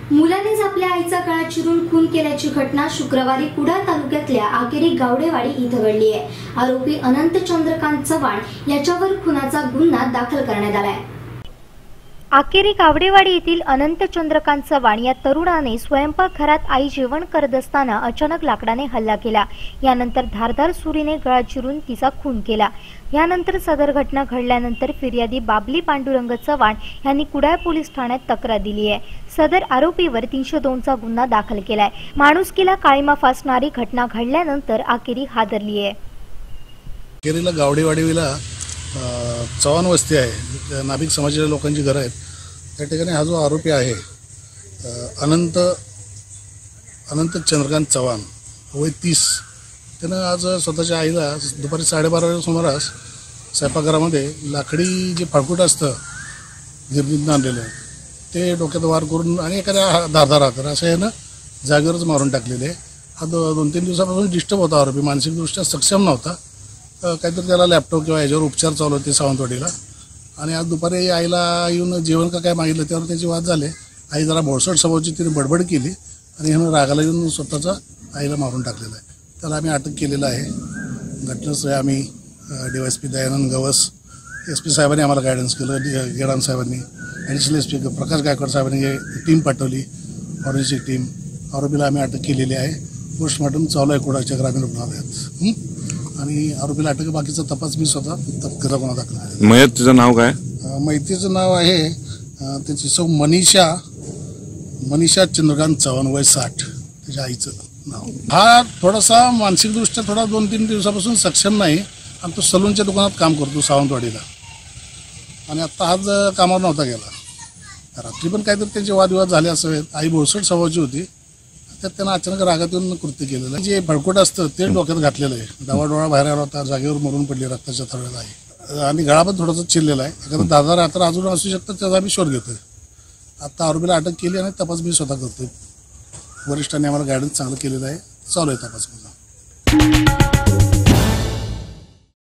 मुलानेच आपल्या आईचा गळा चिरून खून केल्याची घटना शुक्रवारी कुडाळ तालुक्यातल्या आकेरी गावडेवाडी इथं घडली आहे। आरोपी अनंत चंद्रकांत चव्हाण याच्यावर खुनाचा गुन्हा दाखल करण्यात आलाय। आकेरी गावडेवाडी येथील अनंत चंद्रकांत चव्हाण या तरुणाने स्वयंपाकघरात आई जेवण करत असताना अचानक लाकडाने हल्ला केला। यानंतर धारदार सुरीने गळा चिरून तिचा खून केला। यानंतर सदर घटना घडल्यानंतर फिर्यादी बाबली पांडुरंग चव्हाण यांनी कुडाळ पोलीस ठाण्यात तक्रार दिली आहे। सदर आरोपीवर 302 चा गुन्हा दाखल केलाय। माणुसकीला काळीमा फासणारी घटना घडल्यानंतर आकेरी हादरली आहे। आकेरीला गावडेवाडीला चव्हाण वस्ती आहे, नाभिक समाजाच्या लोकांची घरं आहेत। त्या ठिकाणी हा जो आरोपी आहे अनंत चंद्रकांत चव्हाण वय 30, त्यानं आज स्वतःच्या आईला दुपारी 12:30 सुमारास स्वयंपाकघरामध्ये लाकडी जे फाळकूट असतं गिरणीतून आणलेलं ते डोक्यात वार करून आणि एखाद्या धारदार हातर असं यानं जागेवरच मारून टाकलेले। हा 2-3 दिवसापासून डिस्टर्ब होता आरोपी, मानसिकदृष्ट्या सक्षम नव्हता। काहीतरी त्याला लॅपटॉप किंवा याच्यावर उपचार चालू होते सावंतवाडीला। आणि आज दुपारी आईला येऊन जेवण का काय मागितलं त्यावर त्याचे वाद झाले। आई जरा भोळसट स्वभावाची तिने बडबड केली आणि ह्यानं रागाला येऊन स्वतःचा आईला मारून टाकलेला आहे। त्याला आम्ही अटक केलेलं आहे। घटनास्थळी आम्ही DYSP दयानंद गवस, SP साहेबांनी आम्हाला गायडन्स केलं, गेडाम साहेबांनी, ॲडिशनल SP प्रकाश गायकवाड साहेबांनी टीम पाठवली, फॉरेन्सिक टीम। आरोपीला आम्ही अटक केलेली आहे। पोस्टमॉर्टम चालू आहे कुडाळच्या ग्रामीण रुग्णालयात आणि आरोपीला अटक, बाकीचा तपास मी स्वतः तत्काळ गुन्हा दाखल आहे। मयतीचं नाव काय? मयतीचं नाव आहे त्याची सौ मनीषा चंद्रकांत चव्हाण वय 60, त्याच्या आईचं नाव। हा थोडासा मानसिकदृष्ट्या थोडा 2-3 दिवसापासून सक्षम नाही आणि तो सलूनच्या दुकानात काम करतो सावंतवाडीला आणि आता आज कामावर नव्हता गेला। रात्री पण काहीतरी त्यांचे वादविवाद झाले असावेत। आई भोळसट स्वभावाची होती, त्यात त्यांना अचानक रागात येऊन कृत्य केलेलं आहे। जे फळकूट असतं ते डोक्यात घातलेलं आहे, डोळा बाहेर आला होता, जागेवर मरून पडली रक्ताच्या थरळ्यात आहे आणि गळा पण थोडासा चिरलेला आहे। एखादा धारदार हातर अजून असू शकतं, त्याचा आम्ही शोध घेतोय। आता आरोपीला अटक केली आणि तपास मी स्वतः करतोय। वरिष्ठांनी आम्हाला गायडन्स चांगलं केलेलं आहे, चालू आहे तपास.